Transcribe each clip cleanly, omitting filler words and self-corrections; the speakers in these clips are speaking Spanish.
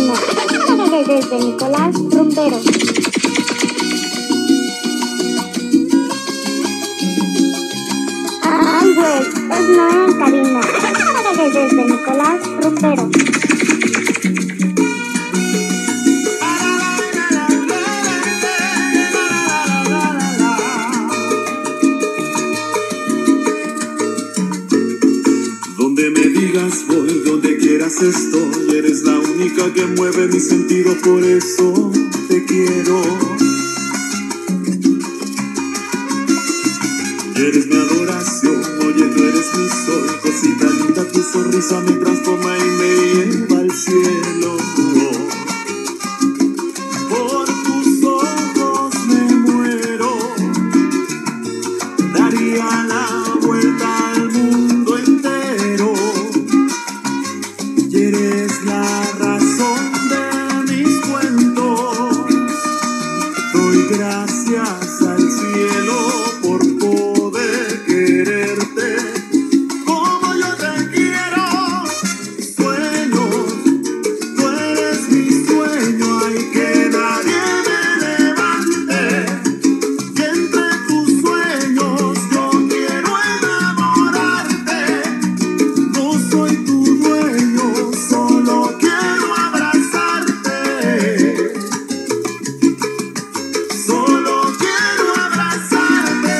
cabina. Desde Nicolás Rumbero. Ay, güey, es nueva en cabina. Desde Nicolás Rumbero. Donde me digas voy, donde quieras estoy. Eres la única que mueve mis sentidos, por eso te quiero. Eres mi adoración, oye, tú eres mi sol. Cosita linda, tu sonrisa me transforma y me lleva al cielo. Por tus ojos me muero, daría la vuelta al mundo entero. Y eres la razón de mis cuentos. Doy gracias al cielo por poder quererte como yo te quiero. Sueño, tú eres mi sueño, ay, que nadie me levante. Y entre tus sueños yo quiero enamorarte. No soy tu dueño, solo quiero abrazarte. Solo quiero abrazarte.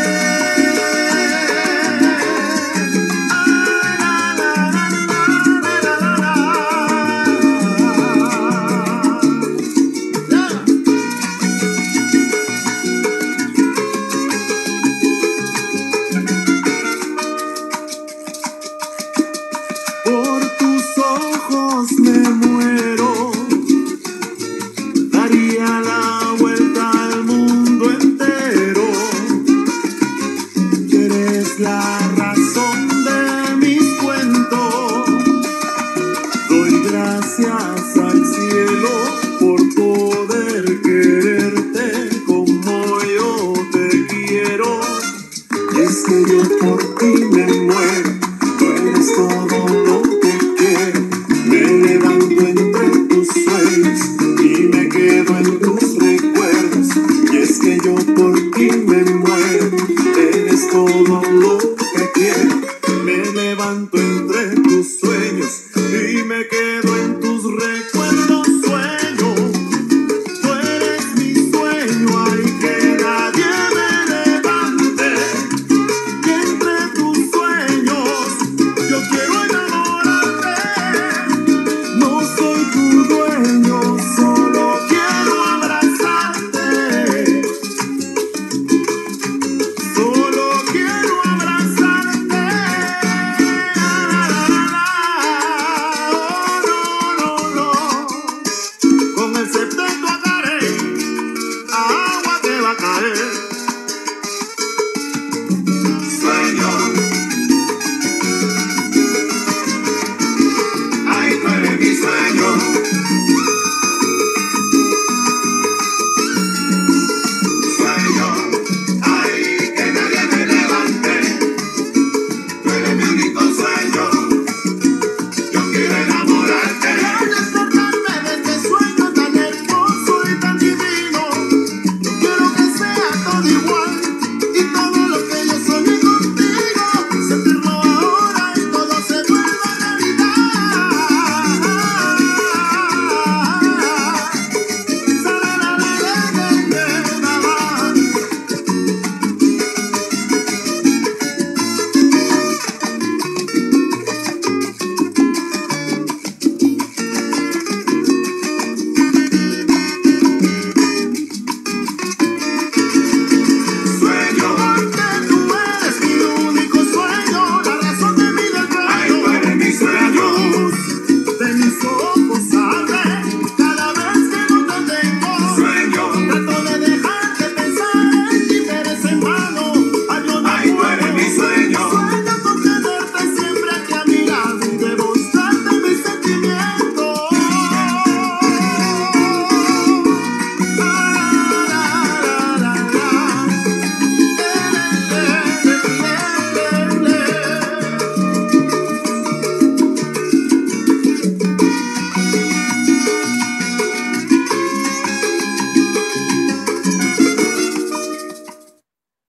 Por tus ojos me muero, daría la vuelta al mundo entero. Eres la razón de mis cuentos. Doy gracias al cielo por poder quererte como yo te quiero. Y es que yo por ti me muero, tú eres todo lo que quiero. Me levanto entre tus sueños y me quedo en tus recuerdos. Y es que yo por ti me muero, eres todo lo que quiero.